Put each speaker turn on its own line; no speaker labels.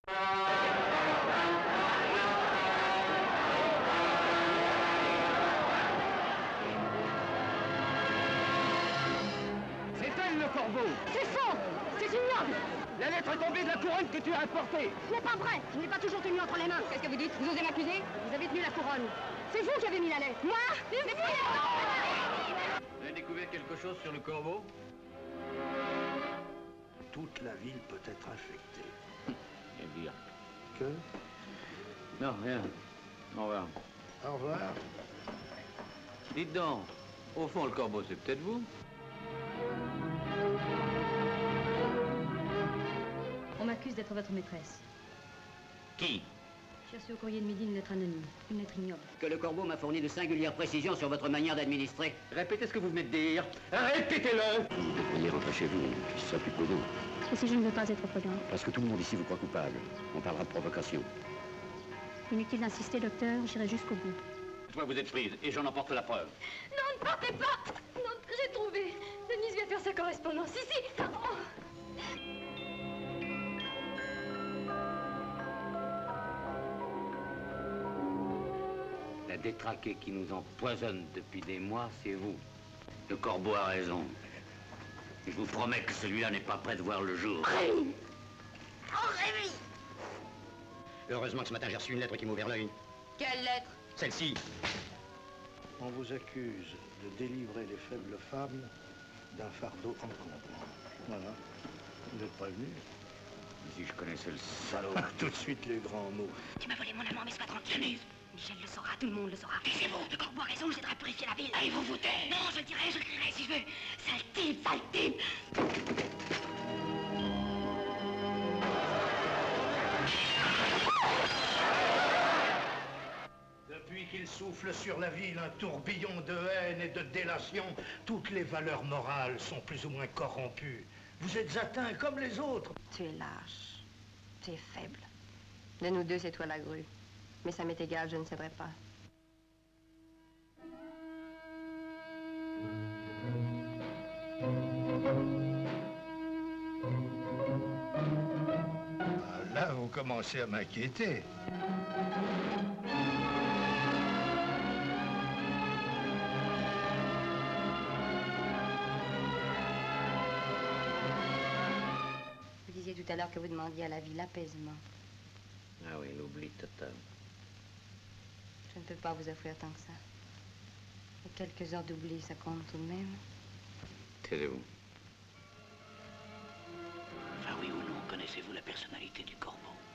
C'est elle, le corbeau.
C'est faux! C'est ignoble!
La lettre est tombée de la couronne que tu as apportée.
Ce n'est pas vrai! Je n'ai pas toujours tenu entre les mains. Qu'est-ce que vous dites? Vous osez m'accuser? Vous avez tenu la couronne. C'est vous qui avez mis la lettre. Moi? Mais
Vous avez découvert quelque chose sur le corbeau?
Toute la ville peut être infectée.
Eh bien.
Que?
Non, rien. Au revoir.
Au revoir.
Dites donc, au fond, le corbeau, c'est peut-être vous?
On m'accuse d'être votre maîtresse.
Qui?
J'ai reçu au courrier de midi une lettre anonyme, une lettre ignoble.
Que le corbeau m'a fourni de singulières précisions sur votre manière d'administrer.
Répétez ce que vous venez de dire. Répétez-le!
Vous devriez rentrer chez vous, ce serait plus prudent.
Et si je ne veux pas être prudente?
Parce que tout le monde ici vous croit coupable. On parlera de provocation.
Inutile d'insister, docteur, j'irai jusqu'au bout.
Toi, vous êtes prise, et j'en emporte la preuve.
non, ne partez pas! Non, j'ai trouvé. Denise vient faire sa correspondance. Ici! Oh.
La détraquée qui nous empoisonne depuis des mois, c'est vous. Le corbeau a raison. Je vous promets que celui-là n'est pas prêt de voir le jour.
Rémi! Oh, Rémi!
Heureusement que ce matin j'ai reçu une lettre qui m'a ouvert l'œil.
Quelle lettre?
Celle-ci.
On vous accuse de délivrer les faibles femmes d'un fardeau encombrant. Voilà. Vous n'êtes pas venu.
Si je connaissais le salaud.
Tout de suite les grands mots.
Tu m'as volé mon amant, mais sois tranquille. Michel le saura, tout le monde le saura. Taisez-vous! Le corbeau a raison, j'aiderai à purifier la ville. Allez, vous vous taire! Non, je le dirai, je le crierai si je veux. Sale type, sale type!
Depuis qu'il souffle sur la ville un tourbillon de haine et de délation, toutes les valeurs morales sont plus ou moins corrompues. Vous êtes atteints comme les autres.
Tu es lâche. Tu es faible. De nous deux, c'est toi la grue. Mais ça m'est égal, je ne céderai pas.
Là, vous commencez à m'inquiéter.
Vous disiez tout à l'heure que vous demandiez à la vie l'apaisement.
Ah oui, l'oubli total.
Je ne peux pas vous offrir tant que ça. Et quelques heures d'oubli, ça compte tout de même.
Taisez-vous.
Enfin oui ou non, connaissez-vous la personnalité du corbeau?